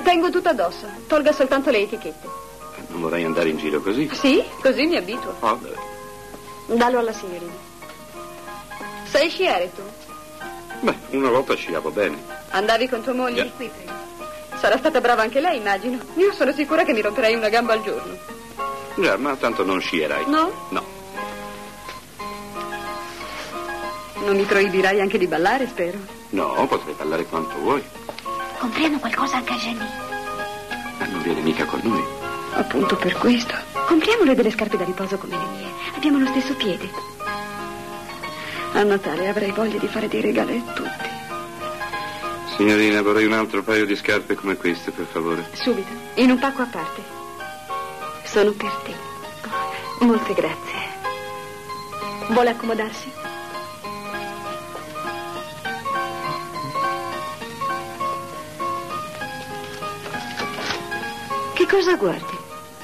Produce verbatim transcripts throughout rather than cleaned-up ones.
Tengo tutto addosso. Tolga soltanto le etichette. Non vorrei andare in giro così? Sì, così mi abituo. Oh, beh. Dallo alla signorina. Sai sciare tu? Beh, una volta sciavo bene. Andavi con tua moglie? Yeah. Qui prima. Sarà stata brava anche lei, immagino. Io sono sicura che mi romperei una gamba al giorno. Già, ma tanto non scierai. No? No. Non mi proibirai anche di ballare, spero? No, potrei ballare quanto vuoi. Compriamo qualcosa anche a Jenny. Ma non viene mica con noi. Appunto per questo. Compriamole delle scarpe da riposo come le mie. Abbiamo lo stesso piede. A Natale avrei voglia di fare dei regali a tutti. Signorina, vorrei un altro paio di scarpe come queste, per favore. Subito, in un pacco a parte. Sono per te. Oh, molte grazie. Vuole accomodarsi? Che cosa guardi?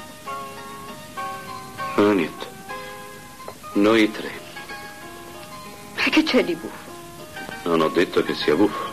Oh, niente. Noi tre. E che c'è di buffo? Non ho detto che sia buffo.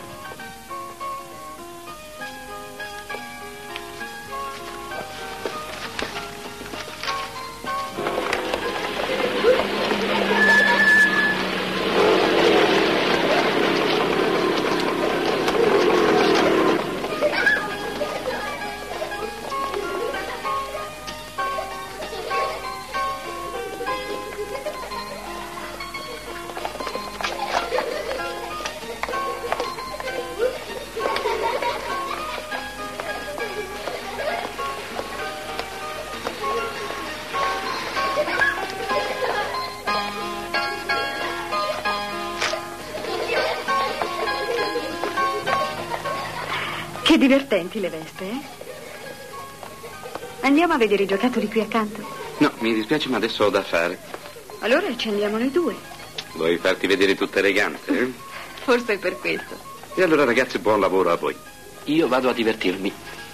Che divertenti le veste, eh? Andiamo a vedere i giocattoli qui accanto. No, mi dispiace, ma adesso ho da fare. Allora ci andiamo noi due. Vuoi farti vedere tutta elegante, eh? Forse è per questo. E allora, ragazzi, buon lavoro a voi. Io vado a divertirmi.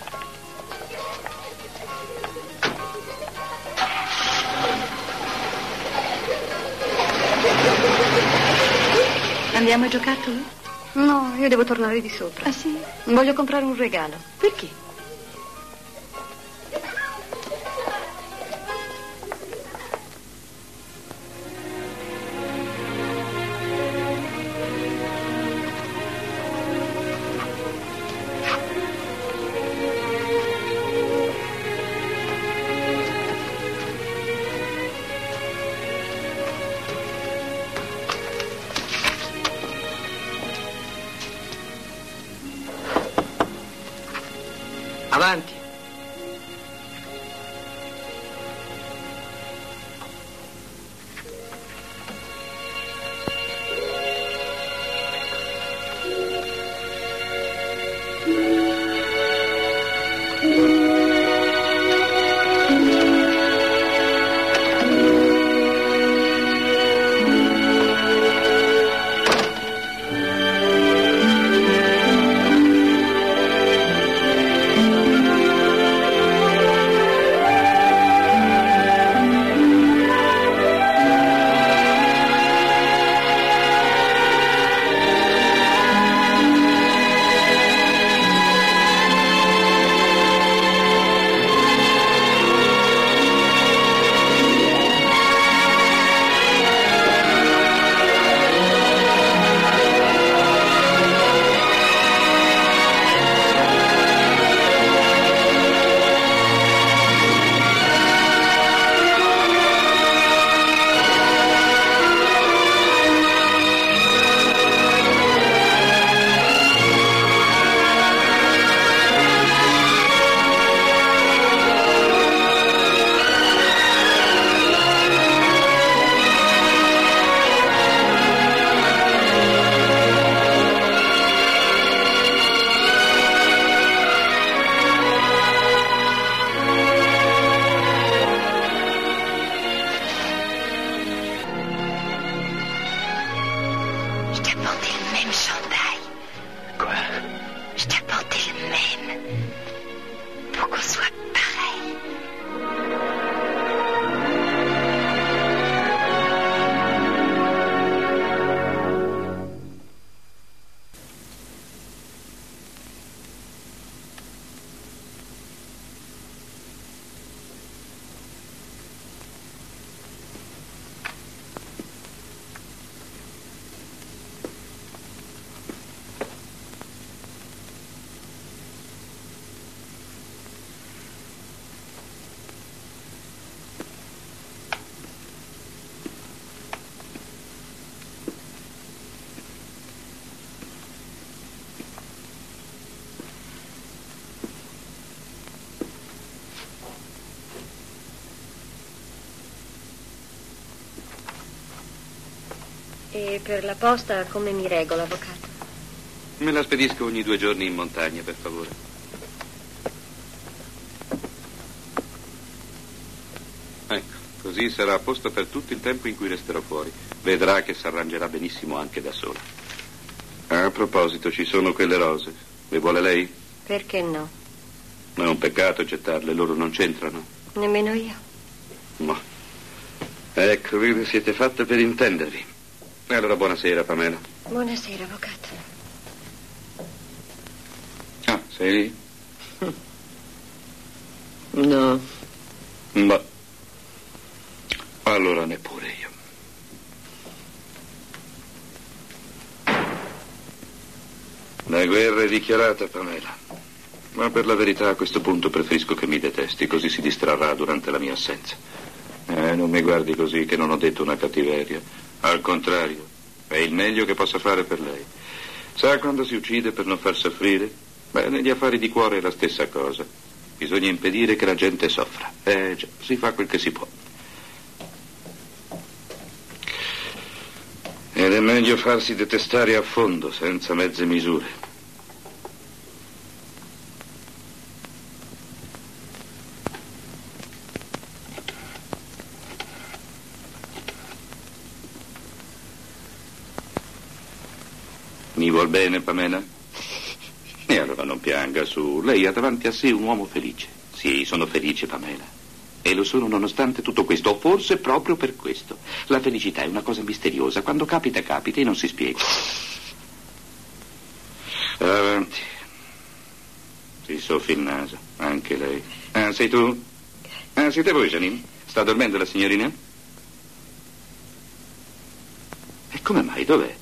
Andiamo ai giocattoli? No, io devo tornare di sopra. Ah, sì? Voglio comprare un regalo. Perché? Avanti. E per la posta come mi regolo, avvocato? Me la spedisco ogni due giorni in montagna, per favore. Ecco, così sarà a posto per tutto il tempo in cui resterò fuori. Vedrà che si arrangerà benissimo anche da sola. A proposito, ci sono quelle rose. Le vuole lei? Perché no? Ma è un peccato gettarle, loro non c'entrano. Nemmeno io. Ma. Ecco, vedi, siete fatte per intendervi. E allora buonasera, Pamela. Buonasera, avvocato. Ah, sei lì? No. Ma. Allora neppure io. La guerra è dichiarata, Pamela. Ma per la verità a questo punto preferisco che mi detesti, così si distrarrà durante la mia assenza. Eh, non mi guardi così, che non ho detto una cattiveria. Al contrario, è il meglio che possa fare per lei. Sa quando si uccide per non far soffrire? Beh, negli affari di cuore è la stessa cosa. Bisogna impedire che la gente soffra. Eh già, si fa quel che si può. Ed è meglio farsi detestare a fondo, senza mezze misure. Mi vuol bene, Pamela? E allora non pianga, su. Lei ha davanti a sé un uomo felice. Sì, sono felice, Pamela. E lo sono nonostante tutto questo, o forse proprio per questo. La felicità è una cosa misteriosa. Quando capita, capita e non si spiega. Avanti. Si soffi il naso, anche lei. Ah, sei tu? Ah, siete voi, Janine? Sta dormendo la signorina? E come mai? Dov'è?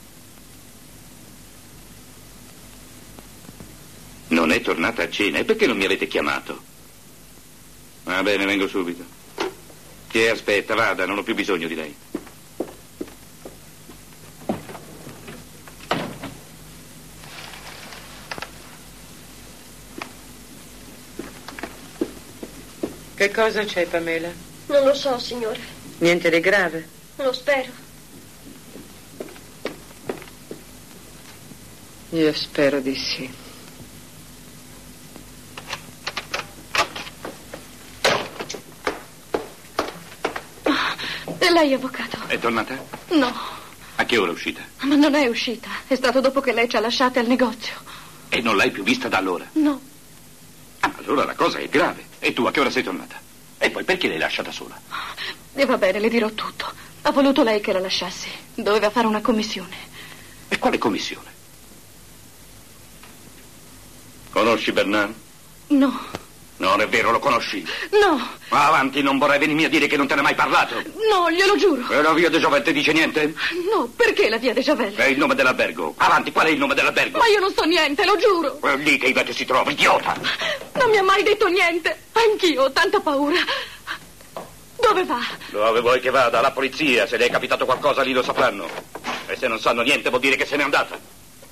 Non è tornata a cena, e perché non mi avete chiamato? Va bene, vengo subito. Chi è? Aspetta, vada, non ho più bisogno di lei. Che cosa c'è, Pamela? Non lo so, signore. Niente di grave? Lo spero. Io spero di sì. E lei, avvocato? È tornata? No. A che ora è uscita? Ma non è uscita. È stato dopo che lei ci ha lasciate al negozio. E non l'hai più vista da allora? No. Ah, allora la cosa è grave. E tu a che ora sei tornata? E poi perché l'hai lasciata sola? E va bene, le dirò tutto. Ha voluto lei che la lasciassi. Doveva fare una commissione. E quale commissione? Conosci Bernard? No. Non è vero, lo conosci? No. Va avanti, non vorrei venirmi a dire che non te ne hai mai parlato. No, glielo giuro. E la via de Javel ti dice niente? No, perché la via de Javel? È il nome dell'albergo. Avanti, qual è il nome dell'albergo? Ma io non so niente, lo giuro. È lì che Ivete si trova, idiota. Non mi ha mai detto niente. Anch'io ho tanta paura. Dove va? Dove vuoi che vada? Alla polizia. Se le è capitato qualcosa lì lo sapranno. E se non sanno niente vuol dire che se n'è andata.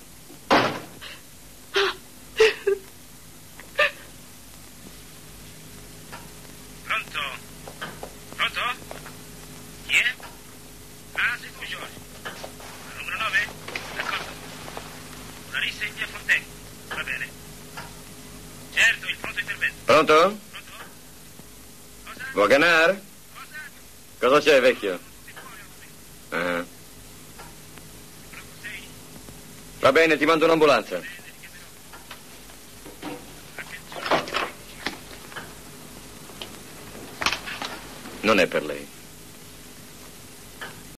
Pronto? Pronto? Chi è? Ah, sei tu, George. Al numero nove? D'accordo. Una rissa in via Fontaine. Va bene. Certo, il pronto intervento. Pronto? Pronto? Cosa? Voganar? Cosa? Cosa c'è, vecchio? Si muove al momento. Ah. Blocco sei. Va bene, ti mando un'ambulanza. Bene, ti chiamerò. Attenzione. Non è per lei.